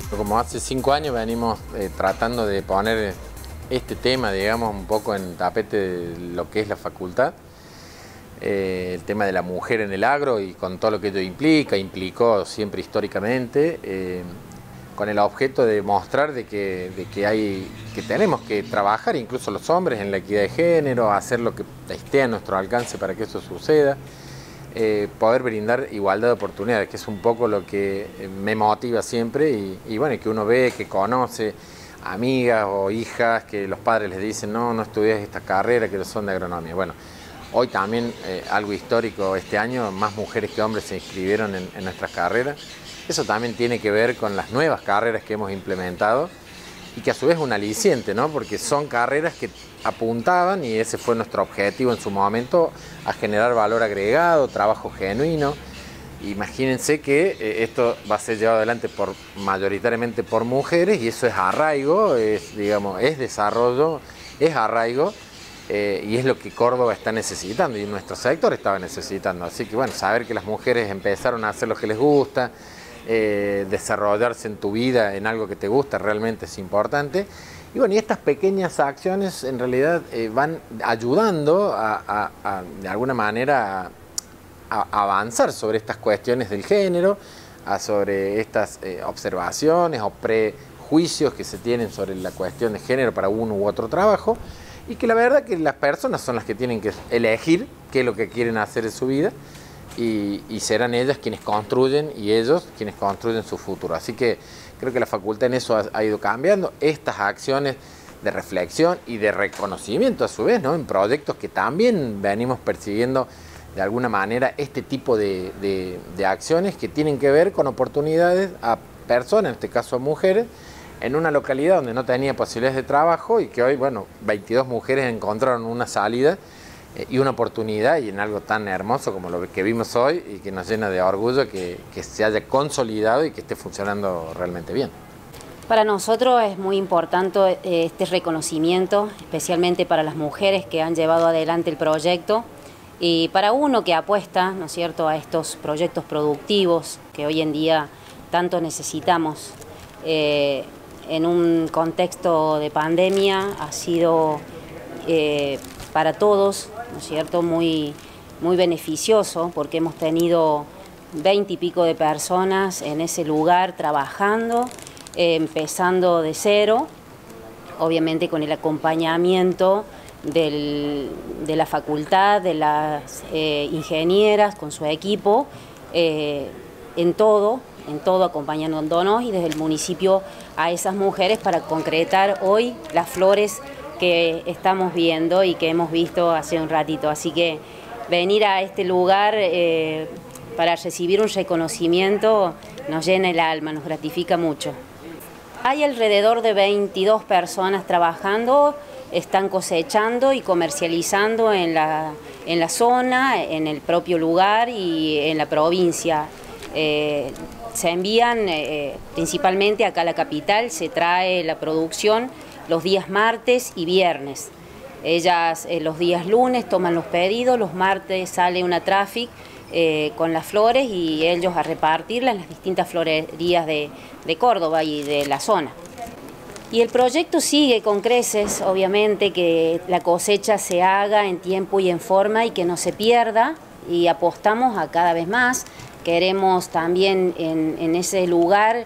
Como hace 5 años venimos tratando de poner este tema, digamos, un poco en tapete de lo que es la facultad. El tema de la mujer en el agro y con todo lo que ello implicó siempre históricamente, con el objeto de mostrar que tenemos que trabajar, incluso los hombres, en la equidad de género, hacer lo que esté a nuestro alcance para que eso suceda. Poder brindar igualdad de oportunidades, que es un poco lo que me motiva siempre y bueno, que uno ve, que conoce amigas o hijas que los padres les dicen no estudies esta carrera, que son de agronomía. Bueno, hoy también algo histórico este año, más mujeres que hombres se inscribieron en nuestras carreras. Eso también tiene que ver con las nuevas carreras que hemos implementado y que a su vez es un aliciente, ¿no? Porque son carreras que apuntaban, y ese fue nuestro objetivo en su momento, a generar valor agregado, trabajo genuino. Imagínense que esto va a ser llevado adelante mayoritariamente por mujeres, y eso es arraigo, es desarrollo, es arraigo, y es lo que Córdoba está necesitando y nuestro sector estaba necesitando. Así que bueno, saber que las mujeres empezaron a hacer lo que les gusta, desarrollarse en tu vida en algo que te gusta, realmente es importante. Y bueno, y estas pequeñas acciones en realidad van ayudando de alguna manera a avanzar sobre estas cuestiones del género, sobre estas observaciones o prejuicios que se tienen sobre la cuestión de género para uno u otro trabajo, y que la verdad que las personas son las que tienen que elegir qué es lo que quieren hacer en su vida, y serán ellas quienes construyen y ellos quienes construyen su futuro. Así que creo que la facultad en eso ha ido cambiando. Estas acciones de reflexión y de reconocimiento a su vez, ¿no? En proyectos que también venimos persiguiendo de alguna manera este tipo de acciones que tienen que ver con oportunidades a personas, en este caso a mujeres, en una localidad donde no tenía posibilidades de trabajo, y que hoy, bueno, 22 mujeres encontraron una salida y una oportunidad, y en algo tan hermoso como lo que vimos hoy, y que nos llena de orgullo que se haya consolidado y que esté funcionando realmente bien. Para nosotros es muy importante este reconocimiento, especialmente para las mujeres que han llevado adelante el proyecto, y para uno que apuesta, ¿no es cierto?, a estos proyectos productivos que hoy en día tanto necesitamos. En un contexto de pandemia ha sido para todos, ¿no es cierto?, muy beneficioso, porque hemos tenido 20 y pico de personas en ese lugar trabajando, empezando de cero, obviamente con el acompañamiento de la facultad, de las ingenieras, con su equipo, en todo acompañándonos, y desde el municipio a esas mujeres para concretar hoy las flores que estamos viendo y que hemos visto hace un ratito. Así que venir a este lugar para recibir un reconocimiento nos llena el alma, nos gratifica mucho. Hay alrededor de 22 personas trabajando, están cosechando y comercializando en la zona, en el propio lugar y en la provincia. Se envían principalmente acá a la capital, se trae la producción los días martes y viernes. Ellas los días lunes toman los pedidos, los martes sale una traffic con las flores y ellos a repartirlas en las distintas florerías de Córdoba y de la zona. Y el proyecto sigue con creces, obviamente, que la cosecha se haga en tiempo y en forma y que no se pierda, y apostamos a cada vez más. Queremos también en ese lugar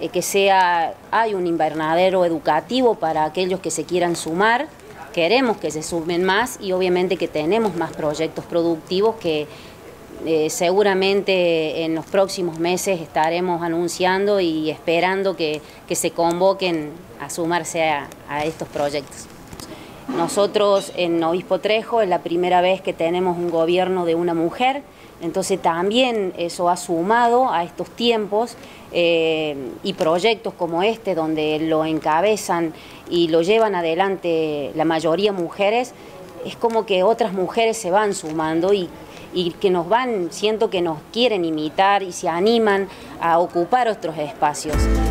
hay un invernadero educativo para aquellos que se quieran sumar. Queremos que se sumen más, y obviamente que tenemos más proyectos productivos que seguramente en los próximos meses estaremos anunciando y esperando que se convoquen a sumarse a estos proyectos. Nosotros en Obispo Trejo es la primera vez que tenemos un gobierno de una mujer, entonces también eso ha sumado a estos tiempos, y proyectos como este donde lo encabezan y lo llevan adelante la mayoría mujeres, es como que otras mujeres se van sumando y que siento que nos quieren imitar y se animan a ocupar otros espacios.